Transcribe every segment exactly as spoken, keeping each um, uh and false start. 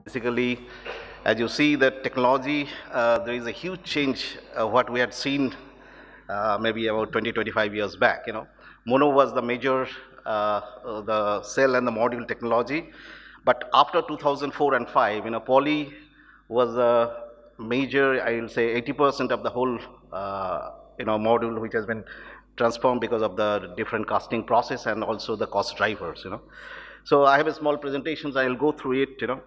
Basically, as you see the technology, uh, there is a huge change uh, what we had seen uh, maybe about twenty, twenty-five years back. You know, mono was the major, uh, uh, the cell and the module technology, but after two thousand four and five, you know, poly was a major, I will say eighty percent of the whole, uh, you know, module which has been transformed because of the different casting process and also the cost drivers, you know. So I have a small presentation, so I will go through it, you know.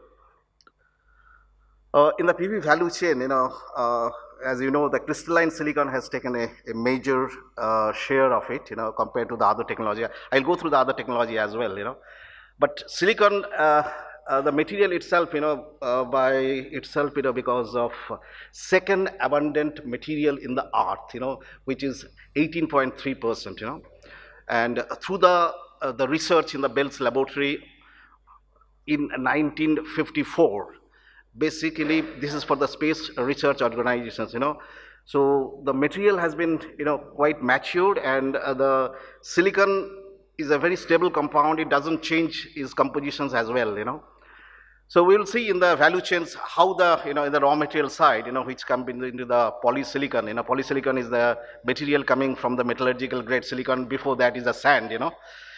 Uh, in the P V value chain, you know, uh, as you know, the crystalline silicon has taken a, a major uh, share of it, you know, compared to the other technology. I'll go through the other technology as well, you know. But silicon, uh, uh, the material itself, you know, uh, by itself, you know, because of second abundant material in the earth, you know, which is eighteen point three percent, you know. And through the, uh, the research in the Bell's laboratory in nineteen fifty-four, basically this is for the space research organizations, you know. So the material has been, you know, quite matured, and uh, the silicon is a very stable compound. It doesn't change its compositions as well, you know. So we will see in the value chains how the, you know, in the raw material side, you know, which come into the polysilicon. You know, polysilicon is the material coming from the metallurgical grade silicon. Before that is the sand, you know.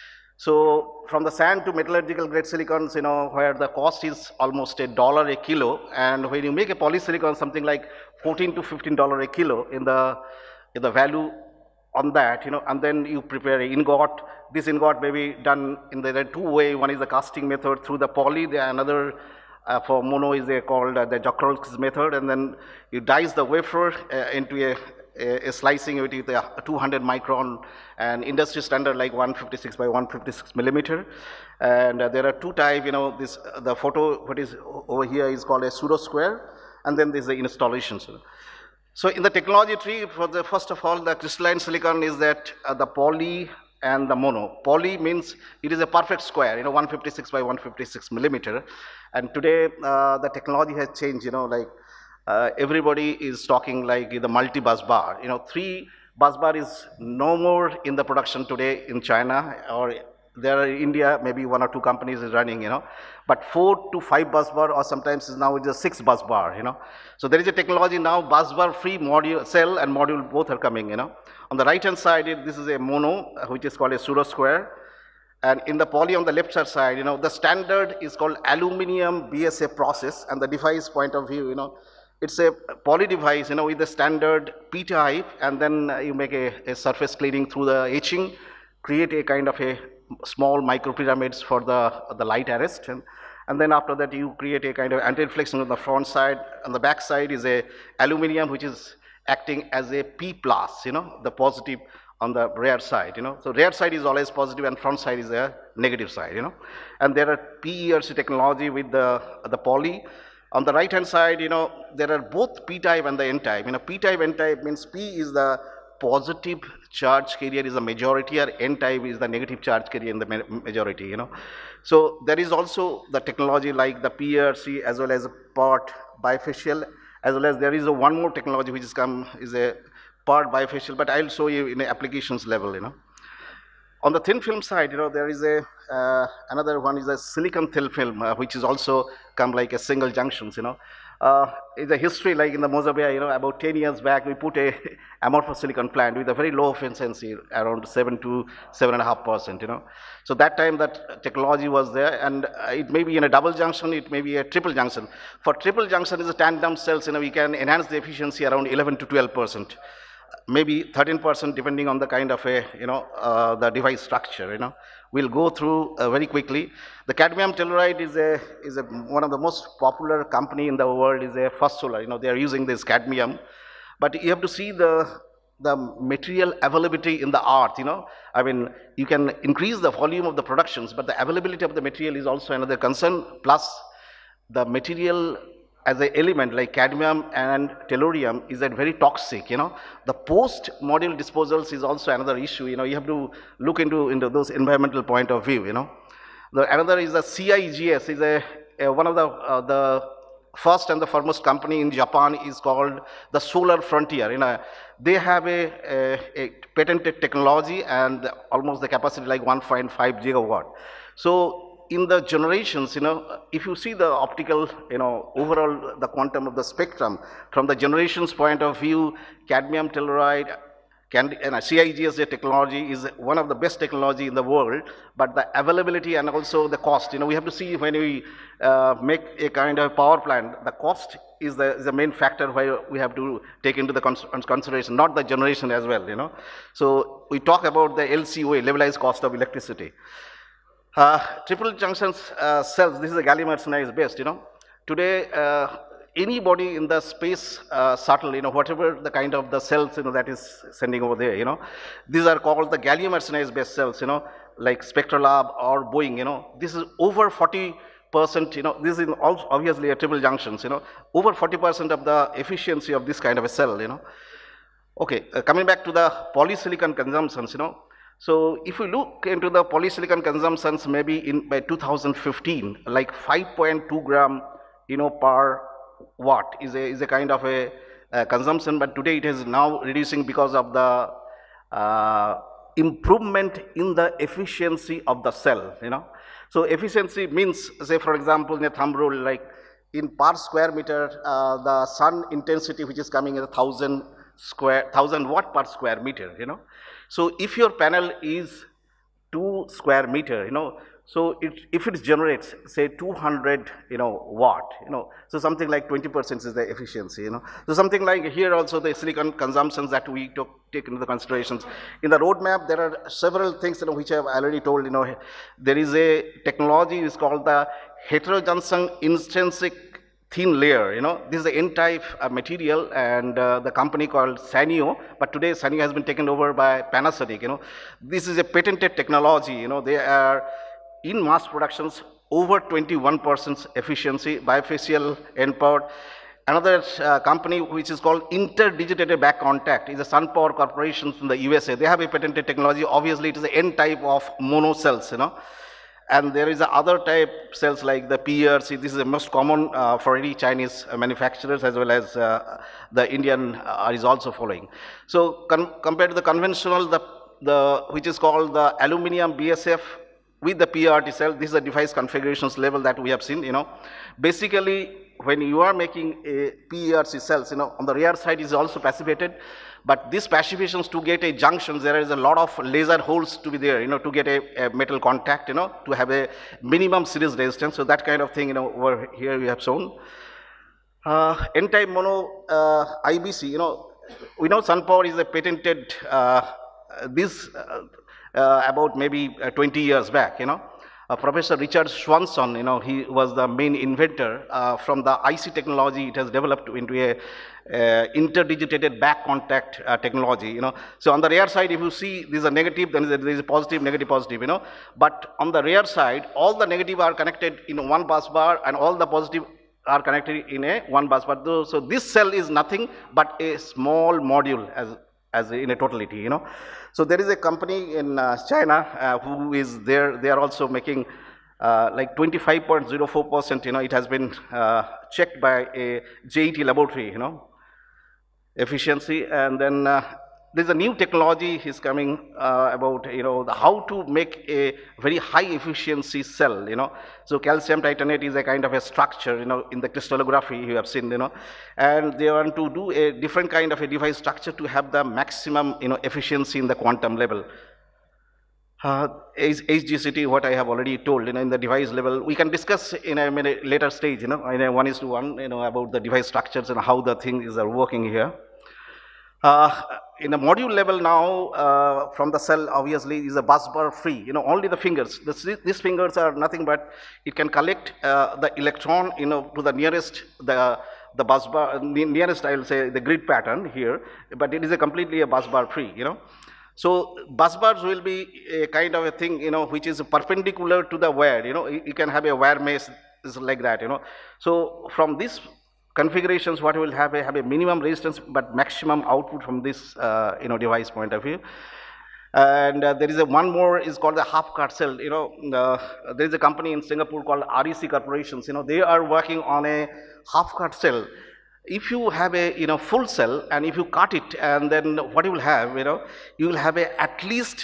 So from the sand to metallurgical grade silicons, you know, where the cost is almost a dollar a kilo, and when you make a polysilicon, something like fourteen to fifteen dollar a kilo in the in the value on that, you know, and then you prepare an ingot. This ingot may be done in the, the two way. One is the casting method through the poly. The another uh, for mono is a, called uh, the Jacquard's method, and then you dice the wafer uh, into a A, a slicing with a two hundred micron and industry standard like one fifty-six by one fifty-six millimeter. And uh, there are two type, you know, this uh, the photo what is over here is called a pseudo square, and then there's the installation. So in the technology tree, for the first of all, the crystalline silicon is that uh, the poly and the mono. Poly means it is a perfect square, you know, one fifty-six by one fifty-six millimeter. And today uh, the technology has changed, you know, like Uh, everybody is talking like the multi-bus bar. You know, three bus bar is no more in the production today in China, or there are in India, maybe one or two companies is running, you know. But four to five bus bar, or sometimes is now it's a six bus bar, you know. So there is a technology now, bus bar free module, cell and module both are coming, you know. On the right hand side, it, this is a mono, uh, which is called a pseudo square. And in the poly on the left side, you know, the standard is called aluminum B S A process, and the device point of view, you know, it's a poly device, you know, with the standard P type, and then uh, you make a, a surface cleaning through the etching, create a kind of a small micro pyramids for the the light arrest, and, and then after that you create a kind of anti-reflection on the front side. On the back side is a aluminum which is acting as a P plus, you know, the positive on the rear side, you know. So rear side is always positive and front side is a negative side, you know. And there are P E R C technology with the the poly. On the right hand side, you know, there are both P type and the N type. You know, P type, N type means P is the positive charge carrier is the majority, or N type is the negative charge carrier in the majority, you know. So there is also the technology like the P E R C as well as a part bifacial, as well as there is a one more technology which is come is a part bifacial, but I'll show you in the applications level, you know. On the thin film side, you know, there is a uh, another one is a silicon thin film, uh, which is also come like a single junctions, you know. Uh, it's a history like in the Mozambique, you know, about ten years back, we put a amorphous silicon plant with a very low efficiency, around seven to seven and a half percent, you know. So that time that technology was there, and uh, it may be in a double junction, it may be a triple junction. For triple junction is a tandem cells, you know, we can enhance the efficiency around eleven to twelve percent. Maybe thirteen percent depending on the kind of a, you know, uh, the device structure, you know. We'll go through uh, very quickly. The cadmium telluride is a is a one of the most popular company in the world, is a First Solar, you know, they are using this cadmium. But you have to see the the material availability in the earth, you know. I mean, you can increase the volume of the productions, but the availability of the material is also another concern, plus the material as an element like cadmium and tellurium is that very toxic, you know. The post module disposals is also another issue, you know. You have to look into into those environmental point of view, you know. The another is the C I G S is a, a one of the uh, the first and the foremost company in Japan is called the Solar Frontier, you know. They have a, a, a patented technology and almost the capacity like one point five gigawatt. So in the generations, you know, if you see the optical, you know, overall the quantum of the spectrum, from the generations point of view, cadmium telluride, Can, and C I G S technology is one of the best technology in the world, but the availability and also the cost, you know, we have to see when we uh, make a kind of power plant, the cost is the, is the main factor where we have to take into the consideration, not the generation as well, you know. So we talk about the L C O A, levelized cost of electricity. Uh, triple junctions uh, cells, this is the gallium arsenide is best, you know. Today, uh, anybody in the space uh, shuttle, you know, whatever the kind of the cells, you know, that is sending over there, you know, these are called the gallium arsenide based cells, you know, like Spectralab or Boeing, you know, this is over forty percent, you know, this is also obviously a triple junctions, you know, over forty percent of the efficiency of this kind of a cell, you know. Okay, uh, coming back to the polysilicon consumptions, you know, so if we look into the polysilicon consumptions, maybe in by two thousand fifteen, like five point two gram, you know, per watt is a is a kind of a uh, consumption, but today it is now reducing because of the uh, improvement in the efficiency of the cell, you know. So efficiency means, say for example, in a thumb rule, like in per square meter, uh, the sun intensity which is coming is a thousand square thousand watt per square meter, you know. So if your panel is two square meter, you know, so it, if it generates say two hundred, you know, watt, you know, so something like twenty percent is the efficiency, you know. So something like here also the silicon consumptions that we took, take into the considerations. In the roadmap there are several things, you know, which I have already told, you know. There is a technology is called the heterojunction intrinsic thin layer, you know. This is the N-type uh, material, and uh, the company called Sanyo, but today Sanyo has been taken over by Panasonic, you know. This is a patented technology, you know. They are in mass productions over twenty-one percent efficiency, bifacial endpoint. Another uh, company which is called interdigitated back contact is a SunPower Corporation from the U S A. They have a patented technology. Obviously it is the N type of mono cells, you know. And there is a other type cells like the P R C. This is the most common uh, for any Chinese uh, manufacturers, as well as uh, the Indian uh, is also following. So compared to the conventional, the, the which is called the aluminum B S F with the P R T cell, this is the device configurations level that we have seen, you know. Basically, when you are making a P R C cells, you know, on the rear side is also passivated, but these passivations to get a junction, there is a lot of laser holes to be there, you know, to get a, a metal contact, you know, to have a minimum series resistance. So that kind of thing, you know, over here we have shown. Uh, N-type mono uh, I B C, you know, we know SunPower is a patented uh, this uh, uh, about maybe uh, twenty years back, you know. Uh, Professor Richard Swanson, you know, he was the main inventor. Uh, from the I C technology, it has developed into a uh, interdigitated back contact uh, technology, you know. So on the rear side, if you see this is a negative, then there is a positive, negative, positive, you know. But on the rear side, all the negative are connected in one bus bar, and all the positive are connected in a one bus bar. So this cell is nothing but a small module as as in a totality, you know. So there is a company in uh, China uh, who is there, they are also making uh, like twenty-five point zero four percent, you know, it has been uh, checked by a J E T laboratory, you know, efficiency. And then uh, there's a new technology is coming uh, about, you know, the how to make a very high efficiency cell, you know. So calcium titanate is a kind of a structure, you know, in the crystallography you have seen, you know, and they want to do a different kind of a device structure to have the maximum, you know, efficiency in the quantum level. Uh, H G C T, what I have already told, you know, in the device level, we can discuss in a minute, later stage, you know, in a one is to one, you know, about the device structures and how the things are working here. Uh, in the module level now, uh, from the cell obviously is a bus bar free, you know, only the fingers. This, these fingers are nothing but it can collect uh, the electron, you know, to the nearest, the, the bus bar, nearest I will say the grid pattern here, but it is a completely a bus bar free, you know. So bus bars will be a kind of a thing, you know, which is perpendicular to the wire, you know, you, you can have a wire mesh like that, you know. So from this configurations, what will have a, have a minimum resistance but maximum output from this uh, you know, device point of view. And uh, there is a one more is called the half cut cell, you know. Uh, there is a company in Singapore called R E C Corporations, you know, they are working on a half cut cell. If you have a, you know, full cell and if you cut it, and then what you will have, you know, you will have a at least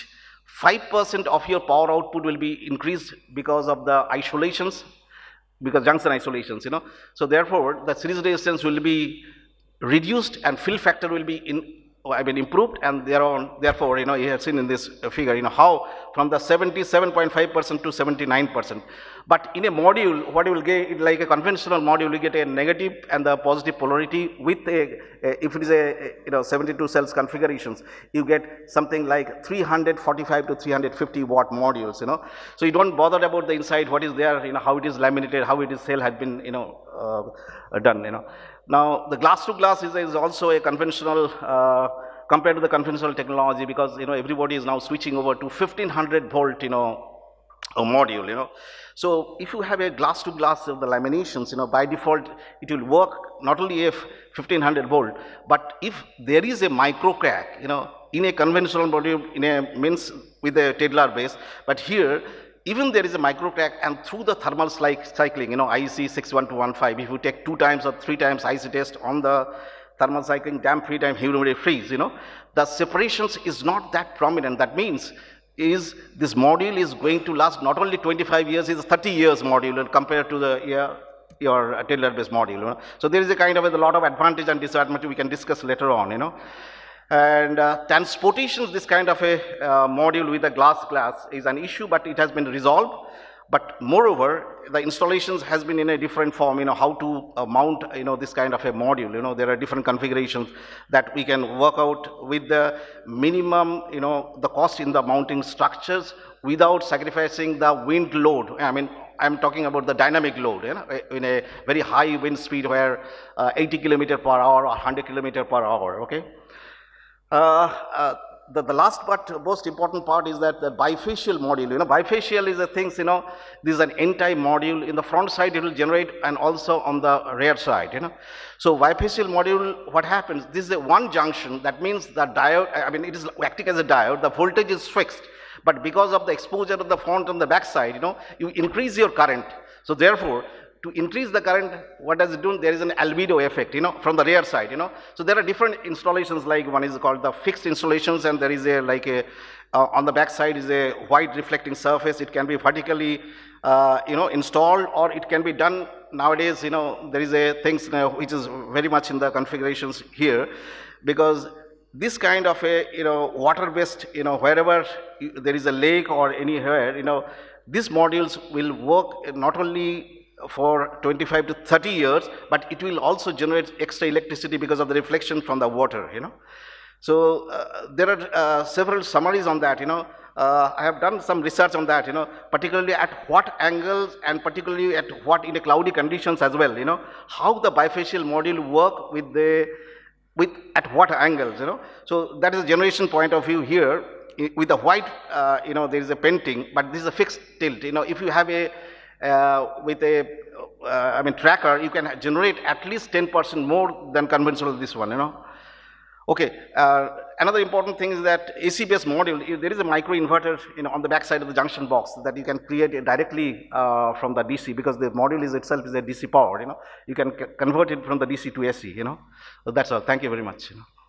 five percent of your power output will be increased because of the isolations, because junction isolations, you know. So therefore, the series resistance will be reduced and fill factor will be in, I mean, improved, and thereon, therefore, you know, you have seen in this figure, you know, how from the seventy-seven point five percent to seventy-nine percent. But in a module, what you will get, like a conventional module, you get a negative and the positive polarity with a, a if it is a, you know, seventy-two cells configurations, you get something like three hundred forty-five to three hundred fifty watt modules, you know. So you don't bother about the inside, what is there, you know, how it is laminated, how it is cell had been, you know, uh, done, you know. Now, the glass to glass is, is also a conventional, uh, compared to the conventional technology, because, you know, everybody is now switching over to fifteen hundred volt, you know, a module, you know. So if you have a glass to glass of the laminations, you know, by default, it will work not only if fifteen hundred volt, but if there is a micro crack, you know, in a conventional module, in a means with a Taylor base, but here, even there is a micro crack, and through the thermal cycling, you know, I C six one two one five, if you take two times or three times I C test on the thermal cycling, damp free time, humidity freeze, you know, the separations is not that prominent. That means is this module is going to last not only twenty-five years, it's a thirty years module compared to the yeah, your Taylor based module, you know. So there is a kind of a lot of advantage and disadvantage we can discuss later on, you know. And uh, transportation, this kind of a uh, module with a glass glass is an issue, but it has been resolved. But moreover, the installations has been in a different form, you know, how to uh, mount, you know, this kind of a module, you know, there are different configurations that we can work out with the minimum, you know, the cost in the mounting structures without sacrificing the wind load. I mean, I'm talking about the dynamic load, you know, in a very high wind speed where uh, eighty kilometer per hour or one hundred kilometer per hour, okay. Uh, uh, the, the last but most important part is that the bifacial module, you know, bifacial is a things, you know, this is an N-type module. In the front side it will generate, and also on the rear side, you know. So bifacial module, what happens, this is a one junction, that means the diode, I mean, it is acting as a diode, the voltage is fixed, but because of the exposure of the front and the back side, you know, you increase your current. So therefore, to increase the current, what does it do? There is an albedo effect, you know, from the rear side, you know. So there are different installations, like one is called the fixed installations, and there is a like a, uh, on the back side is a white reflecting surface. It can be vertically, uh, you know, installed, or it can be done nowadays, you know, there is a things you know, which is very much in the configurations here, because this kind of a, you know, water-based, you know, wherever there is a lake or anywhere, you know, these modules will work not only for twenty-five to thirty years, but it will also generate extra electricity because of the reflection from the water, you know. So uh, there are uh, several summaries on that, you know. Uh, I have done some research on that, you know, particularly at what angles and particularly at what in the cloudy conditions as well, you know, how the bifacial module work with the, with at what angles, you know. So that is a generation point of view here. With the white, uh, you know, there is a painting, but this is a fixed tilt, you know. If you have a Uh, with a, uh, I mean, tracker, you can generate at least ten percent more than conventional this one, you know. Okay, uh, another important thing is that A C based module, there is a micro inverter, you know, on the back side of the junction box that you can create directly uh, from the D C, because the module is itself is a D C power, you know. You can convert it from the D C to A C, you know. So that's all. Thank you very much. You know.